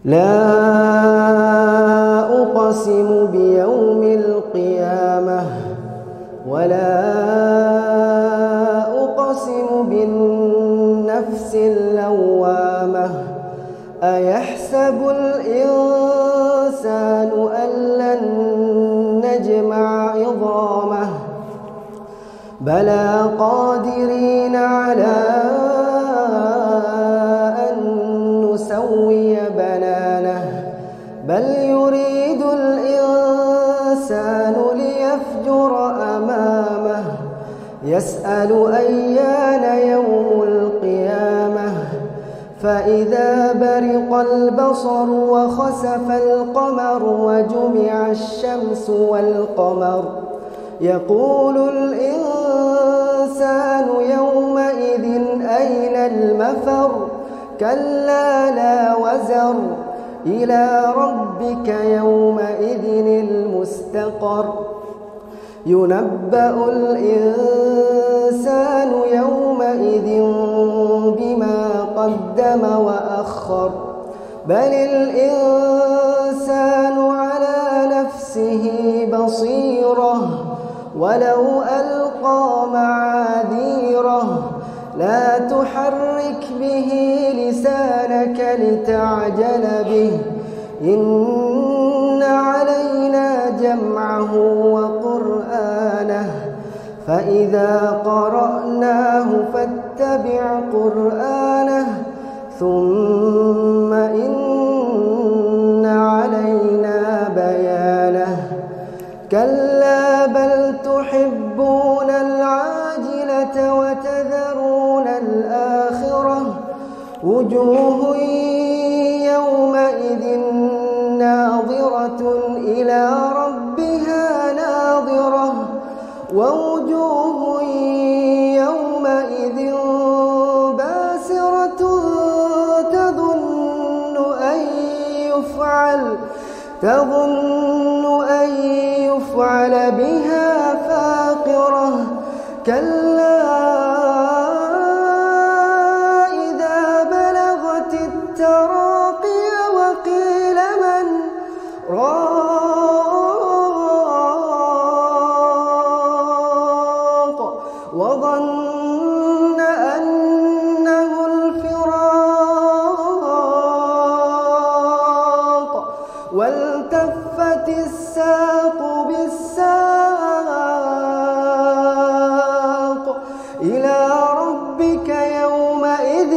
لا أقسم بيوم القيامة ولا أقسم بالنفس اللوامة أيحسب الإنسان أن لن نجمع عظامه بلى قادرين على أن نسوي بنانه بل يريد الإنسان ليفجر أمامه يسأل أيان يوم القيامة فإذا برق البصر وخسف القمر وجمع الشمس والقمر يقول الإنسان يومئذ أين المفر كلا لا وزر إلى ربك يومئذ المستقر ينبأ الإنسان يومئذ بما قدم وأخر بل الإنسان على نفسه بصيرة ولو ألقى معاذيره لا تحرك به لسانك لتعجل به إن علينا جمعه وقرآنه فإذا قرأناه فاتبع قرآنه ثم إن علينا بيانه كلا بل تحبون العاجلة وتذرون الآخرة وجوه يومئذ ناظرة إلى ربها ناظرة ووجوه يومئذ باسرة تظن أن يفعل بها فاقرة كلا إذا بلغت التراقي وقيل من راق وظن أنه الفراق والتفت الساق بالساق إلى ربك يومئذ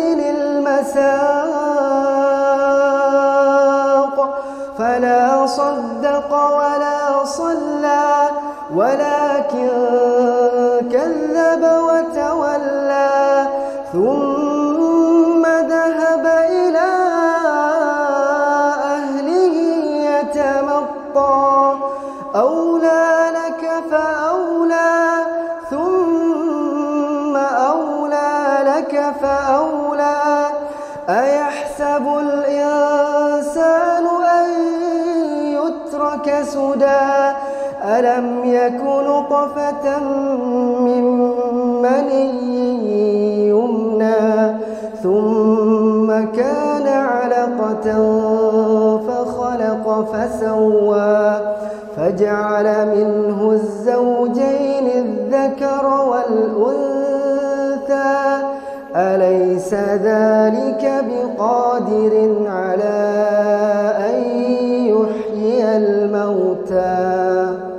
المساق فلا صدق ولا صلى ولكن كذب وتولى ثم ذهب إلى أهله يتمطى أولى لك فأولى ثم أولى لك فأولى أيحسب الإنسان أن يترك سدى ألم يك نطفة من مني يمنى ثم كان علقة فخلق فسوى فجعل منه الزوجين الذكر والأنثى أليس ذلك بقادر على أن يحيي الموتى